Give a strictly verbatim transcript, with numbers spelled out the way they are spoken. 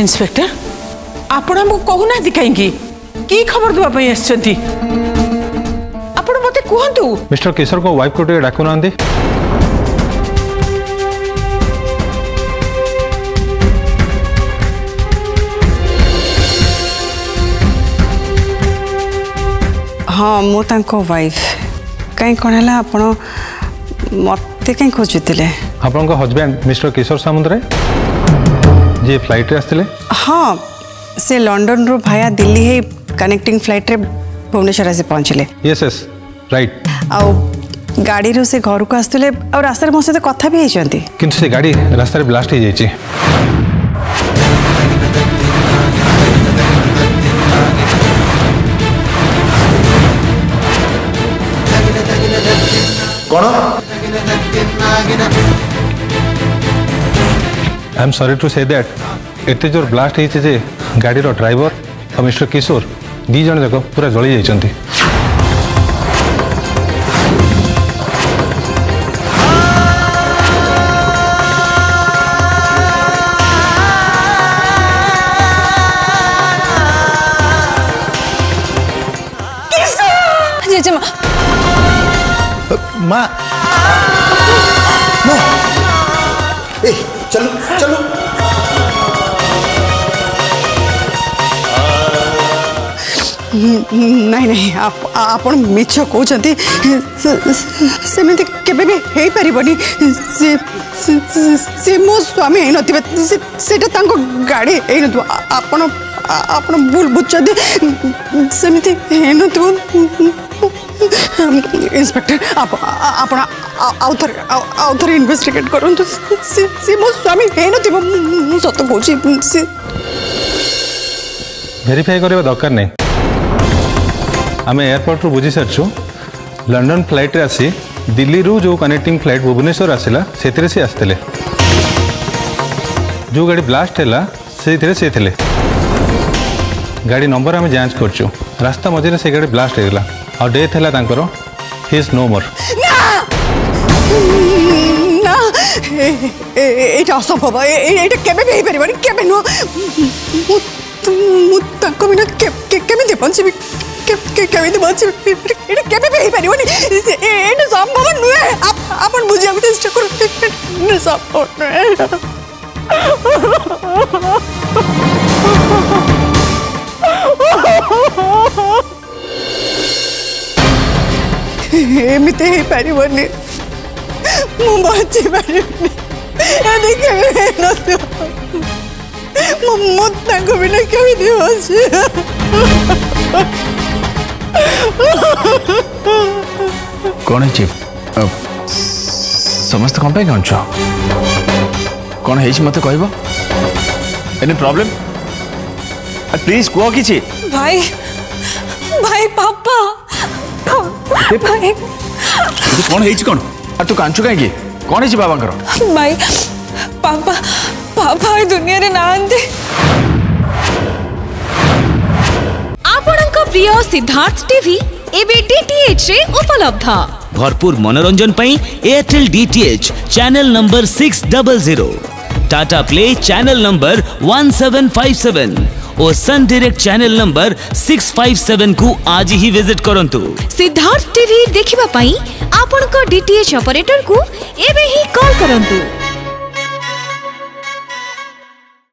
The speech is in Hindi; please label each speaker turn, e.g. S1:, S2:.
S1: इंस्पेक्टर आपण हमको कहूना कहीं की खबर देवाई आसछंती आपण मते कहतु।
S2: मिस्टर किशोर को वाइफ को डाकु ना
S3: हाँ मु तांको वाइफ कहीं कौन है आप मत कहीं खोजुले
S2: आपण husband mister Kishor Samudre ji flight रे आसते।
S3: हाँ से लंडन रू भाया दिल्ली है कनेक्टिंग फ्लाइट रे भुवनेश्वर आसी पहुँचले।
S2: Yes yes right.
S3: आउ गाड़ी रू से घर को आसते और रास्ते मो सहित कथा भी होती
S2: किंतु से गाड़ी रास्ता रे ब्लास्ट हो जाइए।
S4: कौन
S2: I am sorry to say that एते जोर ब्लास्ट होइछे जे गाड़ी रो ड्राइवर और मिस्टर किशोर दी जन जाक पूरा जली जाइछंती।
S3: जेजेमा
S4: माँ माँ ए चलो चलो
S3: नहीं नहीं आप आपण मिछ कहते सेमती केबे भी हे परिबनी से से मो स्वामी हे नथिबे से सेटा तांको गाड़ी हे नथु आपण आपण भूल बुझछदे सेमती हे नथु। इंस्पेक्टर आप आपण आउथर आउथर इन्वेस्टिगेट करंतु से से मो स्वामी हे नथिबे मु सत कहूची से
S2: वेरीफाई करबा दरकार नहीं। आम एयरपोर्ट रू बुझी सारछु लंडन फ्लाइट रे आसी दिल्ली रू जो कनेक्टिंग फ्लाइट भुवनेश्वर आसला से सी आसते जो गाड़ी ब्लास्ट है से से थे गाड़ी नंबर आम जांच करछु रास्ता मझे से गाड़ी ब्लास्ट होगा और डेथ है तांकर ही इज नो मोर।
S3: ना एटा असंभव एटा केबे भी परिबनी केबे नो मु ताको बिना के केमिति पहुंचबी के के केमिति पहुंचबी एटा केबे भी परिबनी एटा संभव नुए आप अपन बुझिया चेष्टा करो न सपोर्ट एमिते ही परिबनी मु बची परिबनी एदि केबे न मु मु ताको बिना केमिति होछि।
S5: कौन है चीफ समस्त कौन पे कांच कौन है मत कहब एनी प्रॉब्लम प्लीज कह कि
S6: भाई भाई पापा भाई
S5: कौन है कौन और तू कांचु कहीं कौन है बाबा
S6: भाई पापा पापा दुनिया रे नांदे
S7: आपणक प्रिय सिद्धार्थ टीवी एबे डीटीएच रे उपलब्ध
S8: भरपूर मनोरंजन पई Airtel DTH channel number six double zero Tata Play channel number one seven five seven और Sun Direct channel number six five seven को आज ही विजिट करंतु।
S7: सिद्धार्थ टीवी देखिबा पई आपणक डीटीएच ऑपरेटर को एबे ही कॉल करंतु।